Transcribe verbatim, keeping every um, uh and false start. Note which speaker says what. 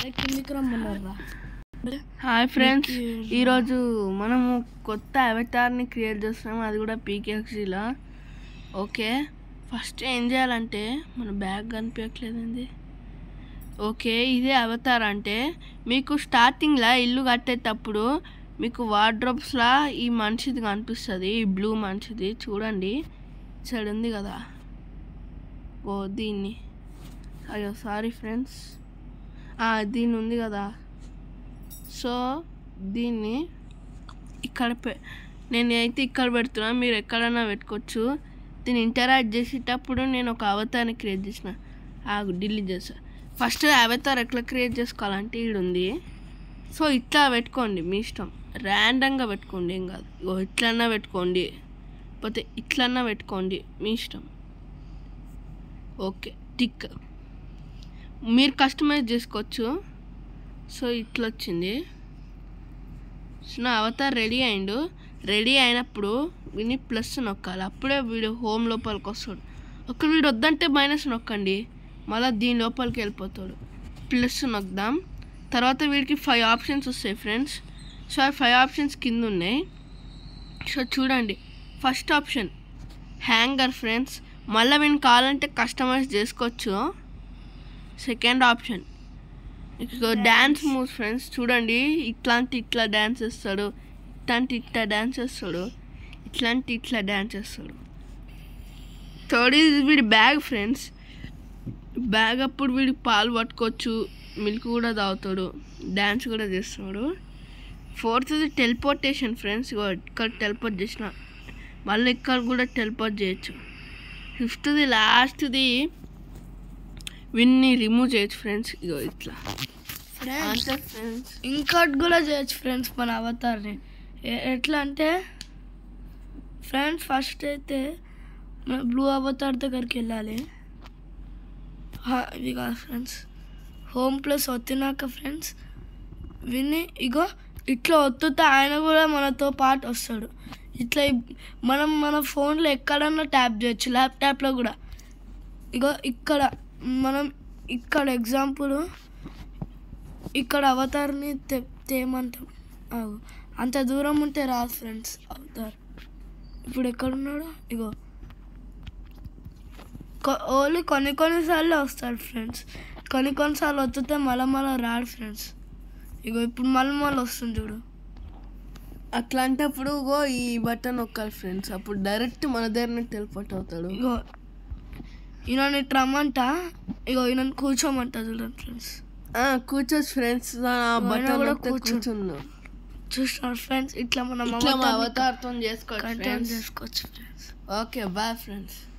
Speaker 1: కిందికి రమ్మన్నారా.
Speaker 2: Hi friends, ఈరోజు మనము కొత్త అవతార్ని క్రియేట్ చేస్తున్నాము, అది కూడా పీకేఎక్సీలో. ఓకే, ఫస్ట్ ఏం చేయాలంటే మన బ్యాగ్ కనిపించట్లేదండి. ఓకే, ఇదే అవతార్ అంటే మీకు స్టార్టింగ్లో ఇల్లు కట్టేటప్పుడు మీకు వార్డ్రోబ్స్లా ఈ మనిషిది కనిపిస్తుంది, ఈ బ్లూ మనిషిది చూడండి, సైడ్ ఉంది కదా. ఓ దీన్ని, అయ్యో సారీ ఫ్రెండ్స్, దీన్ని ఉంది కదా. సో దీన్ని ఇక్కడ పె నేను అయితే ఇక్కడ పెడుతున్నాను, మీరు ఎక్కడైనా పెట్టుకోవచ్చు. దీన్ని ఇంటరాక్ట్ చేసేటప్పుడు నేను ఒక అవతార్ని క్రియేట్ చేసిన, ఆగు డిలీట్ చేసా. ఫస్ట్ అవతార్ ఎట్లా క్రియేట్ చేసుకోవాలంటే ఇది ఉంది. సో ఇట్లా పెట్టుకోండి, మీ ఇష్టం, ర్యాండమ్గా పెట్టుకోండి, ఏం కాదు. ఇగో ఇట్లన్నా పెట్టుకోండి, పోతే ఇట్లన్నా పెట్టుకోండి, మీ ఇష్టం. ఓకే, టిక్ మీరు కస్టమైజ్ చేసుకోవచ్చు. సో ఇట్లా వచ్చింది. సో నా అవతార్ రెడీ అయిండు. రెడీ అయినప్పుడు వీడిని ప్లస్ నొక్కాలి, అప్పుడే వీడు హోమ్ లోపలికి వస్తాడు. ఒక వీడు వద్దంటే మైనస్ నొక్కండి, మళ్ళీ దీని లోపలికి వెళ్ళిపోతాడు. ప్లస్ నొక్దాం, తర్వాత వీడికి ఫైవ్ ఆప్షన్స్ వస్తాయి ఫ్రెండ్స్. సో ఆ ఫైవ్ ఆప్షన్స్ కింద ఉన్నాయి. సో చూడండి, ఫస్ట్ ఆప్షన్ హ్యాంగర్ ఫ్రెండ్స్, మళ్ళీ వీడిని కావాలంటే కస్టమైజ్ చేసుకోవచ్చు. Second option dance moves friends, చూడండి ఇట్లాంటి ఇట్లా డ్యాన్స్ చేస్తాడు, ఇట్లాంటి ఇట్లా డ్యాన్స్ చేస్తాడు, ఇట్లాంటి ఇట్లా డ్యాన్స్ చేస్తాడు. థర్డ్ ఇది వీడి బ్యాగ్ ఫ్రెండ్స్, బ్యాగ్ అప్పుడు వీడికి పాలు పట్టుకోవచ్చు, మిల్క్ కూడా తాగుతాడు, డ్యాన్స్ కూడా చేస్తాడు. ఫోర్త్ది టెలిపోర్టేషన్ ఫ్రెండ్స్, ఇక్కడ టెలిపోర్ట్ చేసిన మళ్ళీ ఇక్కడ కూడా టెలిపోర్ట్ చేయొచ్చు. ఫిఫ్త్ది లాస్ట్ది విన్ని రిమూవ్ చేయొచ్చు ఫ్రెండ్స్, ఇగో ఇట్లా
Speaker 1: ఫ్రెండ్స్. ఇంకోటి కూడా చేయొచ్చు ఫ్రెండ్స్ మన అవతార్ని. ఎట్లా అంటే ఫ్రెండ్స్, ఫస్ట్ అయితే మన బ్లూ అవతార్ దగ్గరికి వెళ్ళాలి. ఇది కాదు ఫ్రెండ్స్, హోమ్ ప్లస్ వచ్చినాక ఫ్రెండ్స్ విన్ని ఇగో ఇట్లా ఒత్తుతా ఆయన కూడా మనతో పాటు వస్తాడు. ఇట్లా మనం మన ఫోన్లో ఎక్కడన్నా ట్యాప్ చేయొచ్చు, ల్యాప్టాప్లో కూడా. ఇగో ఇక్కడ మనం ఇక్కడ ఎగ్జాంపుల్ ఇక్కడ అవతార్ని తె తేమంటాం, అంత దూరం ఉంటే రాదు ఫ్రెండ్స్ అవతార్. ఇప్పుడు ఎక్కడున్నాడు, ఇగో ఓన్లీ కొన్ని కొన్నిసార్లు వస్తాడు ఫ్రెండ్స్, కొన్ని కొన్నిసార్లు వస్తుంటే మళ్ళీ మళ్ళీ రాడు ఫ్రెండ్స్. ఇగో ఇప్పుడు మళ్ళీ మళ్ళీ వస్తుంది చూడు.
Speaker 2: అట్లాంటప్పుడు ఇగో ఈ బటన్ నొక్కాలి ఫ్రెండ్స్, అప్పుడు డైరెక్ట్ మన దగ్గరనే టెలిపోర్ట్ అవుతాడు.
Speaker 1: ఇగో ఈయన ఇట్లా రమ్మంట, ఇగో ఈయన కూర్చోమంట చూడండి ఫ్రెండ్స్.
Speaker 2: కూర్చోచ్చు ఫ్రెండ్స్, బటన్ కూడా కూర్చున్నా
Speaker 1: చూస్తున్నారు ఫ్రెండ్స్. ఇట్లా మనం
Speaker 2: అవతార్తో చేసుకోవచ్చు
Speaker 1: చేసుకోవచ్చు ఫ్రెండ్స్.
Speaker 2: Okay bye friends.